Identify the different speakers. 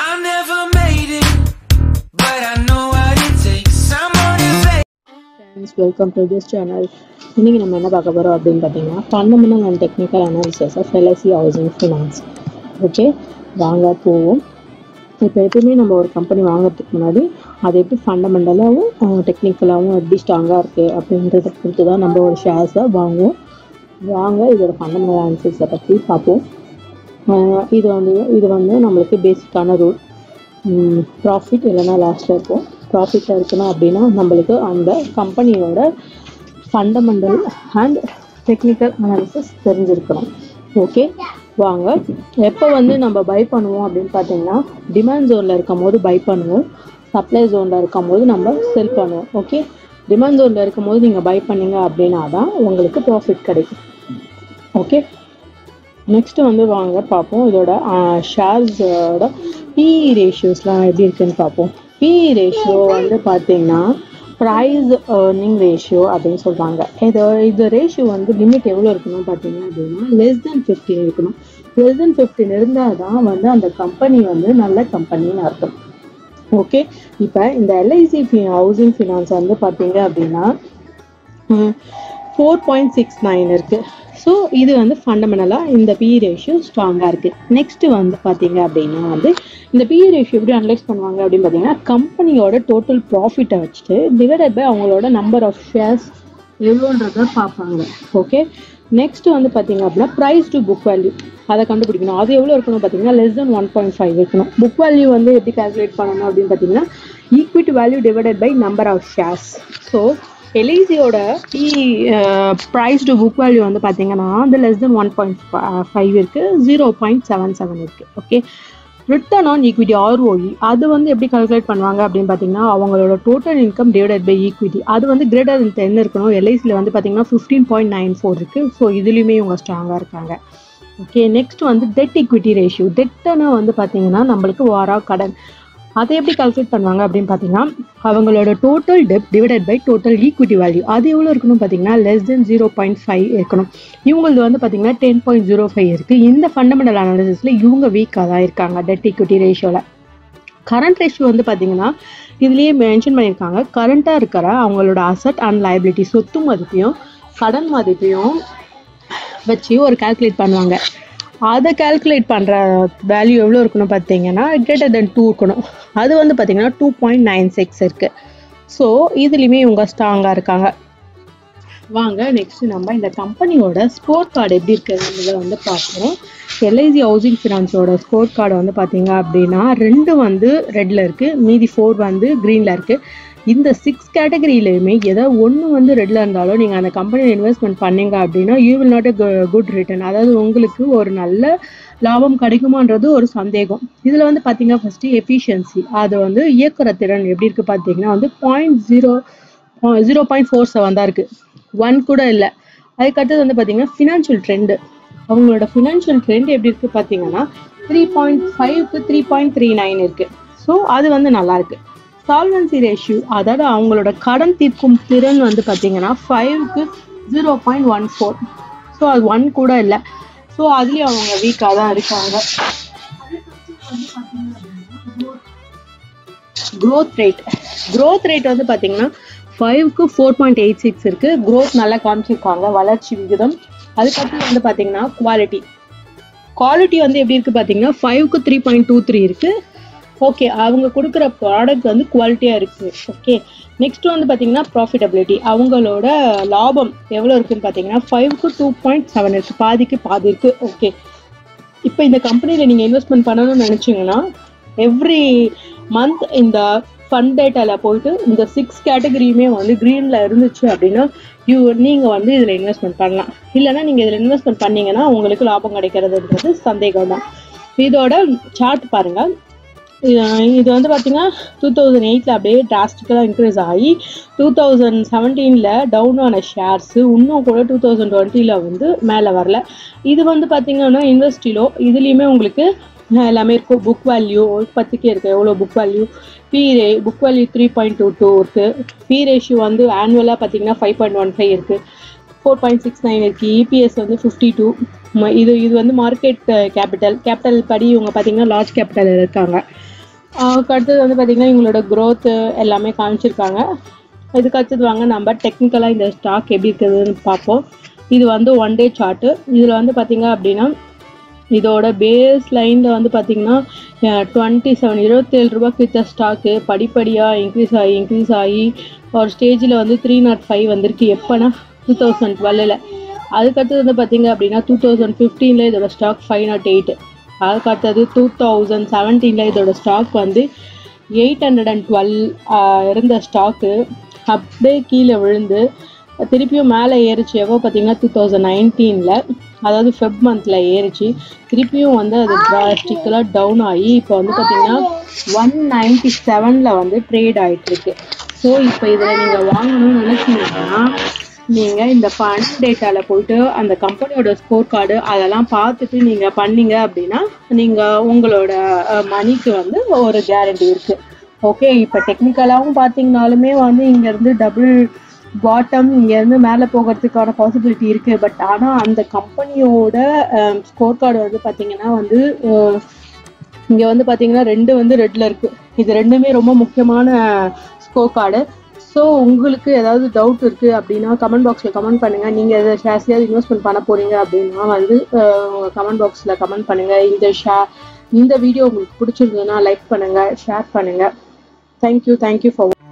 Speaker 1: I never made it, but I know what it takes. I'm motivated.
Speaker 2: Friends, welcome to this channel. இன்னைக்கு நம்ம என்ன பார்க்க போறோம் அப்படின்னு பார்த்தீங்கன்னா fundamental and technical analysis of LIC housing finance. Okay, வாங்க போவோம். இப்போ எப்பயுமே நம்ம ஒரு கம்பெனி வாங்குறதுக்கு முன்னாடி அது எப்படி ஃபண்டமெண்டலாகவும் டெக்னிக்கலாகவும் எப்படி ஸ்ட்ராங்காக இருக்குது அப்படின்றத பொறுத்து தான் நம்ம ஒரு ஷேர்ஸை வாங்குவோம். வாங்க இதோட ஃபண்டமெண்டல் அனாலிசிஸை பற்றி பார்ப்போம். இது வந்து நம்மளுக்கு பேசிக்கான ரூல். ப்ராஃபிட் இல்லைன்னா லாஸ்ட்டில் இருக்கும். ப்ராஃபிட்டில் இருக்கணும் அப்படின்னா நம்மளுக்கு அந்த கம்பெனியோட ஃபண்டமெண்டல் அண்ட் டெக்னிக்கல் அனாலிசிஸ் தெரிஞ்சிருக்கணும். ஓகே, வாங்க. எப்போ வந்து நம்ம பை பண்ணுவோம் அப்படின்னு பார்த்தீங்கன்னா டிமாண்ட் ஜோனில் இருக்கும் போது பை பண்ணுவோம், சப்ளை ஜோனில் இருக்கும் போது நம்ம செல் பண்ணுவோம். ஓகே, டிமாண்ட் ஜோனில் இருக்கும் போது நீங்கள் பை பண்ணீங்க அப்படின்னா தான் உங்களுக்கு ப்ராஃபிட் கிடைக்கும். ஓகே, நெக்ஸ்ட்டு வந்து வாங்க பார்ப்போம் இதோட ஷேர்ஸோட பிஇ ரேஷியோஸ்லாம் எப்படி இருக்குன்னு பார்ப்போம். பிஇ ரேஷியோ வந்து பார்த்தீங்கன்னா ப்ரைஸ் ஏர்னிங் ரேஷியோ அப்படின்னு சொல்கிறாங்க. இது ரேஷியோ வந்து லிமிட் எவ்வளோ இருக்கணும் பார்த்தீங்க அப்படின்னா லெஸ் தென் 15 இருக்கணும். லெஸ் தென் 15 இருந்தால் தான் வந்து அந்த கம்பெனி வந்து நல்ல கம்பெனின்னு அர்த்தம். ஓகே, இப்போ இந்த எல்ஐசி ஹவுசிங் ஃபினான்ஸ் வந்து பார்த்தீங்க அப்படின்னா 4.69 இருக்குது. ஸோ இது வந்து ஃபண்டமெண்டலாக இந்த பிஇ ரேஷியோ ஸ்ட்ராங்காக இருக்குது. நெக்ஸ்ட்டு வந்து பார்த்தீங்க அப்படின்னா வந்து இந்த பிஇ ரேஷியோ எப்படி அனலைஸ் பண்ணுவாங்க அப்படின்னு பார்த்தீங்கன்னா கம்பெனியோட டோட்டல் ப்ராஃபிட்டை வச்சுட்டு டிவைடட் பை அவங்களோட நம்பர் ஆஃப் ஷேர்ஸ் எவ்வளோன்றதை பார்ப்பாங்க. ஓகே, நெக்ஸ்ட்டு வந்து பார்த்தீங்க அப்படின்னா ப்ரைஸ் டு புக் வேல்யூ அதை கண்டுபிடிக்கணும். அது எவ்வளோ இருக்கணும் பார்த்தீங்கன்னா லெஸ் தென் 1.5 இருக்கணும். புக் வேல்யூ வந்து எப்படி கால்குலேட் பண்ணணும் அப்படின்னு பார்த்தீங்கன்னா equity value divided by number of shares. So எல்ஐசியோட ப்ரைஸ் டு புக் வேல்யூ வந்து பார்த்தீங்கன்னா அது லெஸ் தென் 1.5 இருக்குது, 0.77 இருக்குது. Okay, return on equity ROE அது வந்து எப்படி கால்குலேட் பண்ணுவாங்க அப்படின்னு பார்த்தீங்கன்னா அவங்களோட total income divided by equity அது வந்து கிரேட்டர் தென் 10 இருக்கணும். எல்ஐசியில் வந்து பார்த்தீங்கன்னா 15.94 இருக்குது. ஸோ இதுலேயுமே இவங்க ஸ்ட்ராங்காக இருக்காங்க. ஓகே, நெக்ஸ்ட் வந்து டெட் ஈக்விட்டி ரேஷியோ. டெட்டுன்னு வந்து பார்த்தீங்கன்னா நம்மளுக்கு வாரா கடன் அதை எப்படி கால்குலேட் பண்ணுவாங்க அப்படின்னு பார்த்தீங்கன்னா அவங்களோட total debt divided by total equity value அது எவ்வளோ இருக்கணும் பார்த்தீங்கன்னா லெஸ் தென் 0.5 இருக்கணும். இவங்களது வந்து பார்த்தீங்கன்னா 10.05 இருக்குது. இந்த ஃபண்டமெண்டல் அனாலிசிஸில் இவங்க வீக்காக தான் இருக்காங்க டெட் ஈக்விட்டி ரேஷியோவில். கரண்ட் ரேஷியோ வந்து பார்த்தீங்கன்னா இதுலேயே மென்ஷன் பண்ணியிருக்காங்க. கரண்ட்டாக இருக்கிற அவங்களோட அசட் அண்ட் லைபிலிட்டி சொத்து மதிப்பையும் கடன் மதிப்பையும் வச்சு ஒரு கால்குலேட் பண்ணுவாங்க. அதை கால்குலேட் பண்ணுற வேல்யூ எவ்வளோ இருக்கணும் பார்த்தீங்கன்னா கிரேட்டர் தென் 2 இருக்கணும். அது வந்து பார்த்தீங்கன்னா 2.96 இருக்குது. ஸோ இதுலேயுமே இவங்க ஸ்ட்ராங்காக இருக்காங்க. வாங்க நெக்ஸ்ட் நம்ம இந்த கம்பெனியோட ஸ்கோர் கார்டு எப்படி இருக்குதுன்றதை வந்து பார்க்குறோம். எல்ஐசி ஹவுசிங் ஃபினான்ஸோட ஸ்கோர் கார்டு வந்து பார்த்தீங்க அப்படின்னா 2 வந்து ரெட்டில் இருக்குது, மீதி 4 வந்து க்ரீனில் இருக்குது. இந்த 6 கேட்டகரியிலையுமே ஏதாவது ஒன்று வந்து ரெட்டில் இருந்தாலும் நீங்கள் அந்த கம்பெனியில் இன்வெஸ்ட்மெண்ட் பண்ணீங்க அப்படின்னா you will not a good return, அதாவது உங்களுக்கு ஒரு நல்ல லாபம் கிடைக்குமான்றது ஒரு சந்தேகம். இதில் வந்து பார்த்தீங்கன்னா ஃபஸ்ட்டு எஃபிஷியன்சி அது வந்து இயக்குற திறன் எப்படி இருக்குது பார்த்தீங்கன்னா வந்து 0.47 தான் இருக்குது, 1 கூட இல்லை. அதுக்கடுத்தது வந்து பார்த்தீங்கன்னா ஃபினான்ஷியல் ட்ரெண்டு அவங்களோட ஃபினான்ஷியல் ட்ரெண்ட் எப்படி இருக்குது பார்த்தீங்கன்னா 3.5க்கு 3.39 இருக்குது. ஸோ அது வந்து நல்லாயிருக்கு. சால்வன்சி ரேஷியோ அதாவது அவங்களோட கடன் தீர்க்கும் திறன் வந்து பார்த்தீங்கன்னா 5க்கு 0.14. ஸோ அது 1 கூட இல்லை. ஸோ அதுலேயும் அவங்க வீக்காக தான் இருக்காங்க. க்ரோத் ரேட் வந்து பார்த்தீங்கன்னா 5க்கு 4.86 இருக்குது. க்ரோத் நல்லா காமிச்சிருக்காங்க, வளர்ச்சி விகிதம். அதுக்கப்புறம் வந்து பார்த்தீங்கன்னா குவாலிட்டி வந்து எப்படி இருக்குது பார்த்தீங்கன்னா 5க்கு 3.23 இருக்குது. ஓகே, அவங்க கொடுக்குற ப்ராடக்ட் வந்து குவாலிட்டியாக இருக்குது. ஓகே, நெக்ஸ்ட் வந்து பார்த்தீங்கன்னா ப்ராஃபிட்டபிலிட்டி அவங்களோட லாபம் எவ்வளோ இருக்குதுன்னு பார்த்தீங்கன்னா 5க்கு 2.7 இருக்குது, பாதிக்கு பாதி இருக்குது. ஓகே, இப்போ இந்த கம்பெனியில் நீங்கள் இன்வெஸ்ட்மெண்ட் பண்ணணும்னு நினச்சிங்கன்னா எவ்ரி மந்த் இந்த ஃபண்ட் டேட்டாவில் போயிட்டு இந்த 6 கேட்டகரியுமே வந்து க்ரீனில் இருந்துச்சு அப்படின்னா நீங்கள் வந்து இதில் இன்வெஸ்ட்மெண்ட் பண்ணலாம். இல்லைனா நீங்கள் இதில் இன்வெஸ்ட்மெண்ட் பண்ணிங்கன்னா உங்களுக்கு லாபம் கிடைக்கிறதுன்றது சந்தேகம் தான். இதோட சார்ட் பாருங்கள். இது வந்து பார்த்தீங்கன்னா 2008 அப்படியே டிராஸ்டிக்கலாக இன்க்ரீஸ் ஆகி 2017 டவுன் ஆன ஷேர்ஸு இன்னும் கூட 2020 வந்து மேலே வரல. இது வந்து பார்த்தீங்கன்னா இன்வெஸ்டிலோ இதுலேயுமே உங்களுக்கு எல்லாமே இருக்கும். புக் வேல்யூ இப்போதைக்கு இருக்குது எவ்வளோ புக் வேல்யூ, புக் வேல்யூ 3.22 இருக்குது. பி ரேஷியோ வந்து ஆனுவலாக பார்த்தீங்கன்னா 5.15 இருக்குது, 4.69 இருக்குது. இபிஎஸ் வந்து 52. இது வந்து மார்க்கெட் கேபிட்டல் படி இவங்க பார்த்தீங்கன்னா லார்ஜ் கேபிட்டல் இருக்காங்க. அடுத்தது வந்து பார்த்திங்கன்னா இவங்களோட growth எல்லாமே காமிச்சிருக்காங்க. இதுக்கு அடுத்தது வாங்க நம்ம டெக்னிக்கலாக இந்த ஸ்டாக் எப்படி இருக்குதுன்னு பார்ப்போம். இது வந்து 1 day சார்ட்டு. இதில் வந்து பார்த்திங்க அப்படின்னா இதோட பேஸ் லைனில் வந்து பார்த்திங்கன்னா 27 ரூபாய்க்கு விற்ற ஸ்டாக்கு படிப்படியாக இன்க்ரீஸ் ஆகி ஒரு ஸ்டேஜில் வந்து 305 வந்திருக்கு. எப்போனா 2012. அதுக்கடுத்தது வந்து பார்த்திங்க அப்படின்னா 2015 இதோட ஸ்டாக் 508. அதுக்கடுத்தது 2017 இதோட ஸ்டாக் வந்து 812 இருந்த ஸ்டாக்கு அப்படியே கீழே விழுந்து திருப்பியும் மேலே ஏறிச்சு. எப்போ பார்த்தீங்கன்னா 2019 அதாவது ஃபெப் மந்தில் ஏறிச்சு. திருப்பியும் வந்து அது டிராஸ்டிக்கலாக டவுன் ஆகி இப்போ வந்து பார்த்திங்கன்னா 197 வந்து ட்ரேட் ஆகிட்டுருக்கு. ஸோ இப்போ இதில் நீங்கள் வாங்கணும்னு நினச்சிங்கன்னா நீங்கள் இந்த ஃபண்ட் டேட்டாவில் போய்ட்டு அந்த கம்பெனியோட ஸ்கோர் கார்டு அதெல்லாம் பார்த்துட்டு நீங்கள் பண்ணீங்க அப்படின்னா நீங்கள் உங்களோட மணிக்கு வந்து ஒரு கேரண்டி இருக்குது. ஓகே, இப்போ டெக்னிக்கலாகவும் பார்த்தீங்கனாலுமே வந்து இங்கேருந்து டபுள் பாட்டம் இங்கேருந்து மேலே போகிறதுக்கான பாசிபிலிட்டி இருக்குது. பட் ஆனால் அந்த கம்பெனியோட ஸ்கோர் கார்டு வந்து பார்த்திங்கன்னா வந்து இங்கே வந்து பார்த்திங்கன்னா 2 வந்து ரெட்டில் இருக்குது. இது ரெண்டுமே ரொம்ப முக்கியமான ஸ்கோர் கார்டு. ஸோ உங்களுக்கு ஏதாவது டவுட் இருக்குது அப்படின்னா கமெண்ட் பாக்ஸில் கமெண்ட் பண்ணுங்கள். நீங்கள் எதை ஷேர்ஸையாவது இன்வெஸ்ட்மெண்ட் பண்ண போகிறீங்க அப்படின்னா வந்து கமெண்ட் பாக்ஸில் கமெண்ட் பண்ணுங்கள். இந்த வீடியோ உங்களுக்கு பிடிச்சிருந்ததுன்னா லைக் பண்ணுங்கள், ஷேர் பண்ணுங்கள். Thank you for